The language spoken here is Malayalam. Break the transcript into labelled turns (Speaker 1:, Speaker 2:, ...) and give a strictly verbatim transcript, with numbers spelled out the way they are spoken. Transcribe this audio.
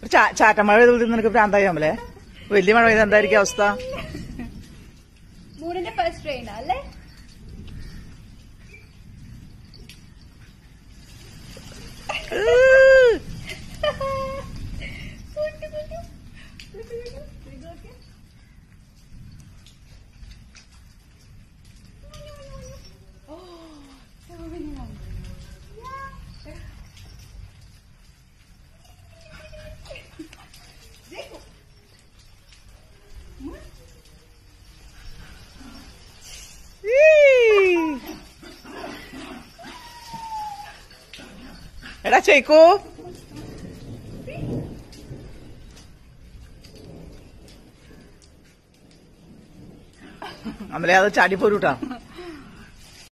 Speaker 1: ചാറ്റമഴ പെയ്ത് നിനക്ക് പ്രാന്തായി അമ്മലെ. വലിയ മഴ പെയ്ത് എന്തായിരിക്കും അവസ്ഥ?
Speaker 2: മൂന്നിന്റെ ഫസ്റ്റ് ട്രെയിൻ അല്ലേ?
Speaker 1: എടാ ചേക്കോ, അമ്മലെ അത് ചാടിപ്പോരൂട്ടാ.